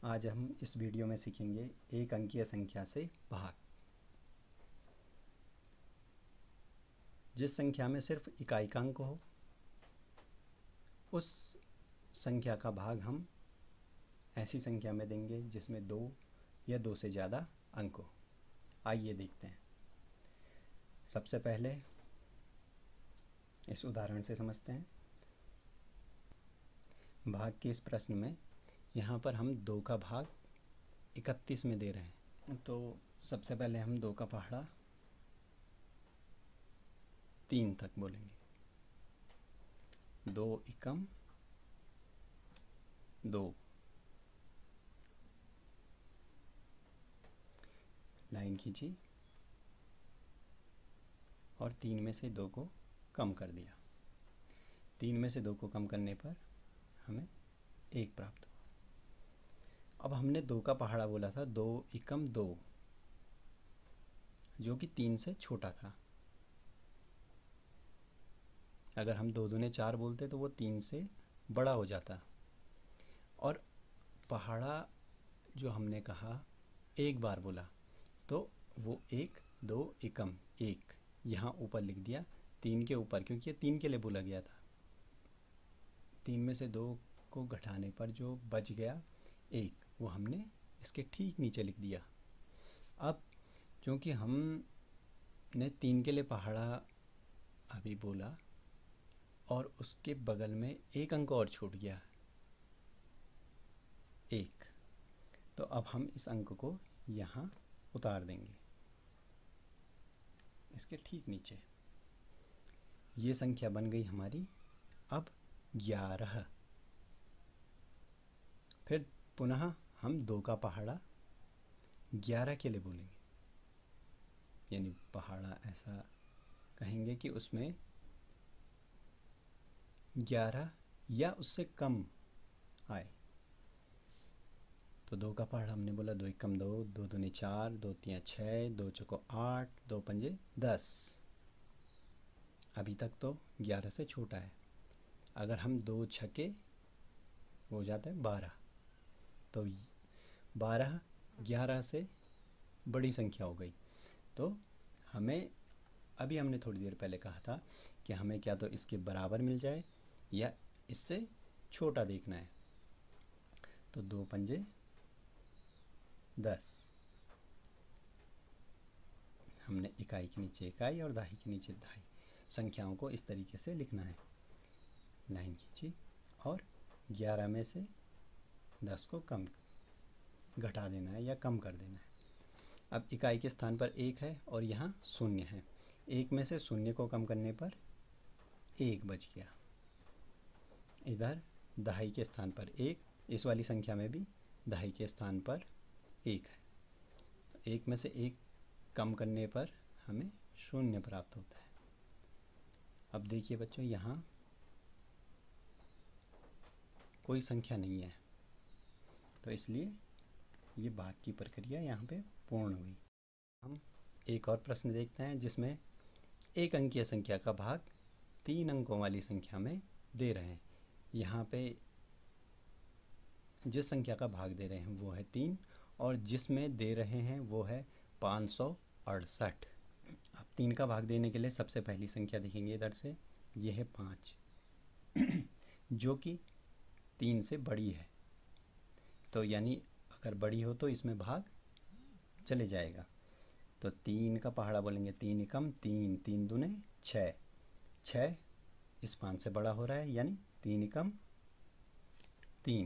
आज हम इस वीडियो में सीखेंगे एक अंकीय संख्या से भाग। जिस संख्या में सिर्फ इकाई का अंक हो उस संख्या का भाग हम ऐसी संख्या में देंगे जिसमें दो या दो से ज़्यादा अंक हो। आइए देखते हैं। सबसे पहले इस उदाहरण से समझते हैं। भाग के इस प्रश्न में यहाँ पर हम 2 का भाग 31 में दे रहे हैं। तो सबसे पहले हम 2 का पहाड़ा 3 तक बोलेंगे। 2 एकम 2। लाइन खींची और 3 में से 2 को कम कर दिया। 3 में से 2 को कम करने पर हमें 1 प्राप्त हुआ। अब हमने 2 का पहाड़ा बोला था 2 एकम 2, जो कि 3 से छोटा था। अगर हम 2 दूने 4 बोलते तो वो 3 से बड़ा हो जाता। और पहाड़ा जो हमने कहा एक बार बोला तो वो 1 2 एकम 1 यहाँ ऊपर लिख दिया 3 के ऊपर, क्योंकि ये 3 के लिए बोला गया था। 3 में से 2 को घटाने पर जो बच गया 1, वो हमने इसके ठीक नीचे लिख दिया। अब क्योंकि हमने 3 के लिए पहाड़ा अभी बोला और उसके बगल में एक अंक और छूट गया 1, तो अब हम इस अंक को यहाँ उतार देंगे इसके ठीक नीचे। ये संख्या बन गई हमारी अब 11। फिर पुनः हम 2 का पहाड़ा 11 के लिए बोलेंगे, यानी पहाड़ा ऐसा कहेंगे कि उसमें 11 या उससे कम आए। तो 2 का पहाड़ा हमने बोला 2 एकम 2, 2 दूने 4, 2 तियां 6, 2 चौको 8, 2 पंजे 10। अभी तक तो 11 से छोटा है। अगर हम 2 छके हो जाता है 12, तो 12 11 से बड़ी संख्या हो गई। तो हमें अभी हमने थोड़ी देर पहले कहा था कि हमें क्या तो इसके बराबर मिल जाए या इससे छोटा देखना है। तो 2 पंजे 10, हमने इकाई के नीचे इकाई और दहाई के नीचे दहाई संख्याओं को इस तरीके से लिखना है। लाइन खींची और 11 में से 10 को कम घटा देना है या कम कर देना है। अब इकाई के स्थान पर 1 है और यहाँ 0 है। 1 में से 0 को कम करने पर 1 बच गया। इधर दहाई के स्थान पर 1, इस वाली संख्या में भी दहाई के स्थान पर 1 है। तो 1 में से 1 कम करने पर हमें 0 प्राप्त होता है। अब देखिए बच्चों, यहाँ कोई संख्या नहीं है, तो इसलिए ये भाग की प्रक्रिया यहाँ पे पूर्ण हुई। हम एक और प्रश्न देखते हैं जिसमें एक अंकीय संख्या का भाग 3 अंकों वाली संख्या में दे रहे हैं। यहाँ पे जिस संख्या का भाग दे रहे हैं वो है 3 और जिसमें दे रहे हैं वो है 568। अब 3 का भाग देने के लिए सबसे पहली संख्या देखेंगे इधर से, ये है 5 जो कि 3 से बड़ी है। तो यानी अगर बड़ी हो तो इसमें भाग चले जाएगा। तो 3 का पहाड़ा बोलेंगे 3 एकम 3, 3 दूने 6, 6 इस 5 से बड़ा हो रहा है, यानी 3 एकम 3,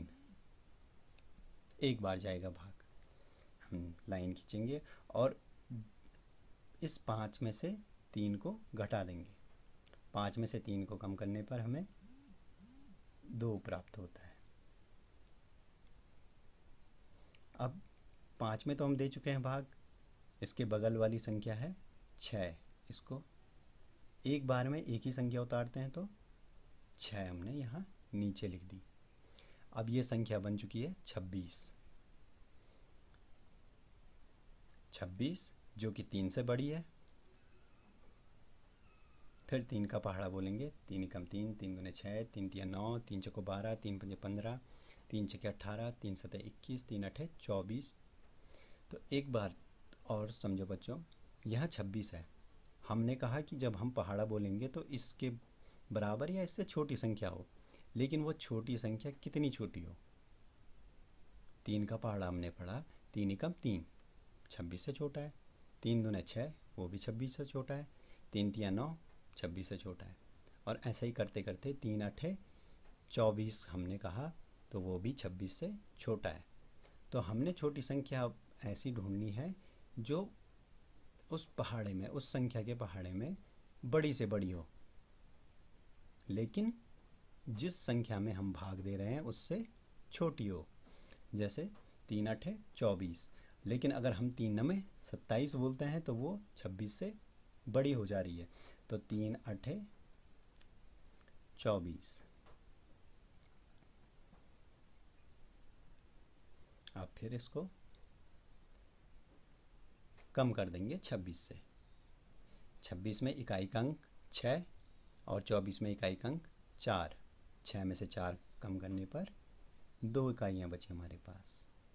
एक बार जाएगा भाग। हम लाइन खींचेंगे और इस 5 में से 3 को घटा देंगे। 5 में से 3 को कम करने पर हमें 2 प्राप्त होता है। अब 5 में तो हम दे चुके हैं भाग, इसके बगल वाली संख्या है 6, इसको एक बार में एक ही संख्या उतारते हैं तो 6 हमने यहाँ नीचे लिख दी। अब ये संख्या बन चुकी है 26, 26 जो कि 3 से बड़ी है। फिर 3 का पहाड़ा बोलेंगे 3 एकम 3, 3 दूने 6, 3 तियां 9, 3 चौको 12, 3 पंजे 15, 3 छके 18, 3 सते 21, 3 अठे 24। तो एक बार और समझो बच्चों, यहाँ 26 है। हमने कहा कि जब हम पहाड़ा बोलेंगे तो इसके बराबर या इससे छोटी संख्या हो, लेकिन वो छोटी संख्या कितनी छोटी हो। 3 का पहाड़ा हमने पढ़ा, 3 एकम 3, 26 से छोटा है। 3 दूने 6, वो भी 26 से छोटा है। 3 तिया 9, 26 से छोटा है। और ऐसे ही करते करते 3 अठे 24 हमने कहा, तो वो भी 26 से छोटा है। तो हमने छोटी संख्या ऐसी ढूंढनी है जो उस पहाड़े में, उस संख्या के पहाड़े में बड़ी से बड़ी हो, लेकिन जिस संख्या में हम भाग दे रहे हैं उससे छोटी हो। जैसे 3 अठे 24, लेकिन अगर हम 3 नमे 27 बोलते हैं तो वो 26 से बड़ी हो जा रही है। तो 3 अठे 24। अब फिर इसको कम कर देंगे 26 से। 26 में इकाई का अंक 6 और 24 में इकाई का अंक 4। 6 में से 4 कम करने पर 2 इकाइयाँ बची हमारे पास।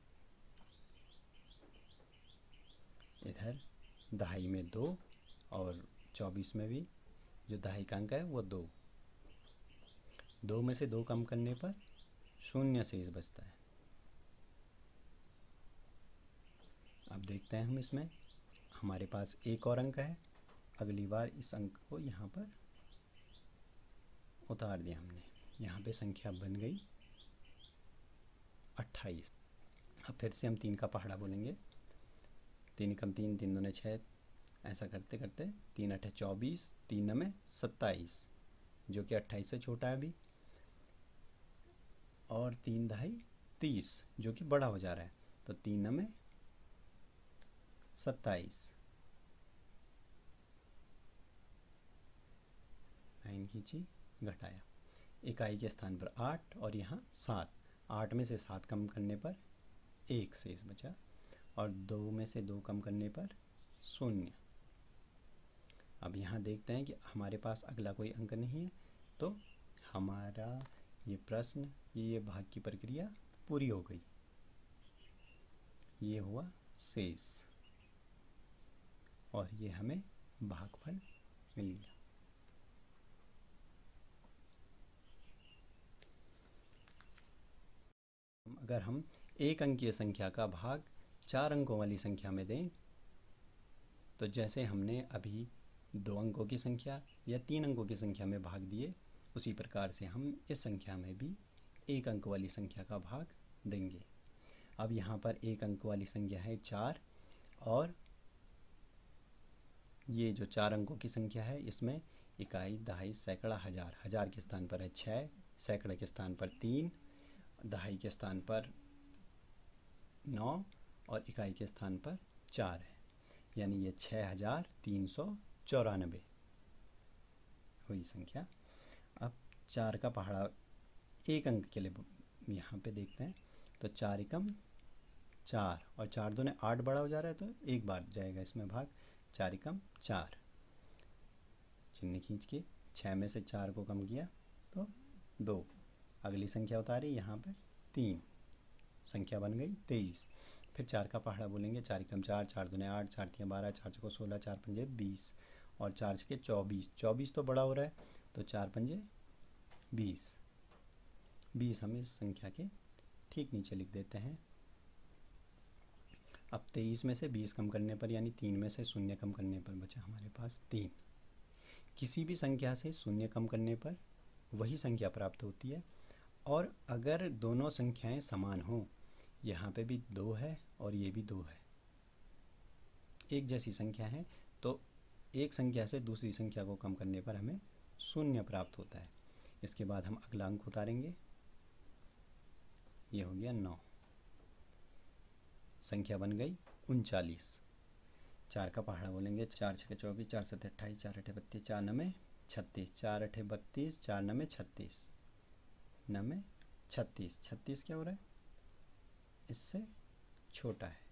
इधर दहाई में 2 और 24 में भी जो दहाई का अंक है वो 2। 2 में से 2 कम करने पर 0 शेष बचता है। अब देखते हैं हम इसमें, हमारे पास एक और अंक है। अगली बार इस अंक को यहाँ पर उतार दिया हमने। यहाँ पे संख्या बन गई 28। अब फिर से हम 3 का पहाड़ा बोलेंगे। 3 एकम 3, 3 दूने 6, ऐसा करते करते 3 अठे 24, 3 नमे 27, जो कि 28 से छोटा है अभी, और 3 दहाई 30, जो कि बड़ा हो जा रहा है। तो 3 नमे 27, लाइन खींची, घटाया। इकाई के स्थान पर 8 और यहाँ 7। 8 में से 7 कम करने पर 1 शेष बचा, और 2 में से 2 कम करने पर 0। अब यहाँ देखते हैं कि हमारे पास अगला कोई अंक नहीं है, तो हमारा ये प्रश्न, ये भाग की प्रक्रिया पूरी हो गई। ये हुआ शेष और ये हमें भागफल मिल गया। अगर हम एक अंकीय संख्या का भाग 4 अंकों वाली संख्या में दें, तो जैसे हमने अभी 2 अंकों की संख्या या 3 अंकों की संख्या में भाग दिए, उसी प्रकार से हम इस संख्या में भी 1 अंक वाली संख्या का भाग देंगे। अब यहाँ पर 1 अंक वाली संख्या है 4, और ये जो 4 अंकों की संख्या है इसमें इकाई, दहाई, सैकड़ा, हजार। हजार के स्थान पर है 6, सैकड़े के स्थान पर 3, दहाई के स्थान पर 9 और इकाई के स्थान पर 4 है। यानी ये 6394 हुई संख्या। अब 4 का पहाड़ा 1 अंक के लिए यहाँ पे देखते हैं, तो 4 एकम 4 और 4 दूने 8 बड़ा हो जा रहा है, तो एक बार जाएगा इसमें भाग। 4 एकम 4, चिन्ह खींच के 6 में से 4 को कम किया तो 2। अगली संख्या उतारी, यहाँ पे 3, संख्या बन गई 23। फिर 4 का पहाड़ा बोलेंगे। 4 एकम 4, 4 दूने 8, 4 तिया 12, 4 चौको 16, 4 पंजे 20 और 4 छके 24। 24 तो बड़ा हो रहा है, तो 4 पंजे 20। 20 हम इस संख्या के ठीक नीचे लिख देते हैं। अब 23 में से 20 कम करने पर, यानी 3 में से 0 कम करने पर बचा हमारे पास 3। किसी भी संख्या से 0 कम करने पर वही संख्या प्राप्त होती है, और अगर दोनों संख्याएं समान हों, यहाँ पे भी 2 है और ये भी 2 है, एक जैसी संख्या है, तो एक संख्या से दूसरी संख्या को कम करने पर हमें 0 प्राप्त होता है। इसके बाद हम अगला अंक उतारेंगे, ये हो गया 9। संख्या बन गई 39। 4 का पहाड़ा बोलेंगे। 4 छके 24, 4 सते 28, 4 अठे 32, 4 नमे 36, 4 अठे 32, 4 नमे 36, नमे 36। 36 क्या हो रहा है, इससे छोटा है,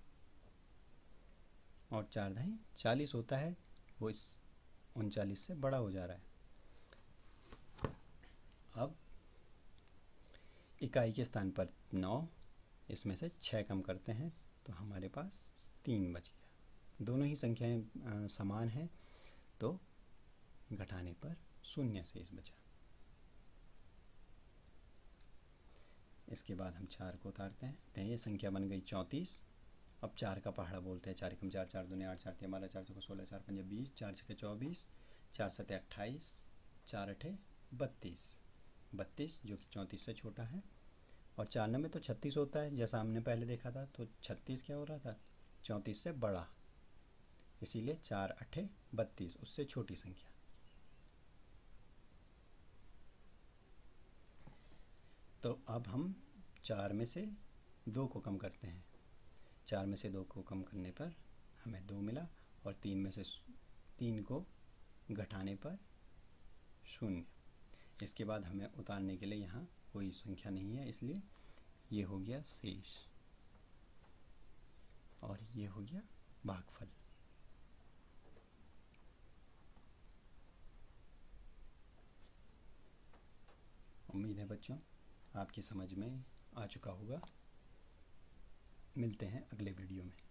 और 4 दहाई 40 होता है, वो इस 39 से बड़ा हो जा रहा है। अब इकाई के स्थान पर 9, इसमें से 6 कम करते हैं तो हमारे पास 3 बच गया। दोनों ही संख्याएं समान हैं तो घटाने पर 0 शेष बचा। इसके बाद हम 4 को उतारते हैं। ये संख्या बन गई 34। अब 4 का पहाड़ा बोलते हैं। 4 एकम 4, 4 दूनी 8, 4 तिया 12, 4 चौको 16, 4 पंजे 20, 4 छक्के 24, 4 सत्ते 28, 4 अठे 32। 32 जो कि 34 से छोटा है। और 4 में तो 36 होता है जैसा हमने पहले देखा था, तो 36 क्या हो रहा था, 34 से बड़ा, इसीलिए 4 अठे 32 उससे छोटी संख्या। तो अब हम 4 में से 2 को कम करते हैं। 4 में से 2 को कम करने पर हमें 2 मिला और 3 में से 3 को घटाने पर 0। इसके बाद हमें उतारने के लिए यहाँ कोई संख्या नहीं है, इसलिए ये हो गया शेष और ये हो गया भागफल। उम्मीद है बच्चों आपकी समझ में आ चुका होगा। मिलते हैं अगले वीडियो में।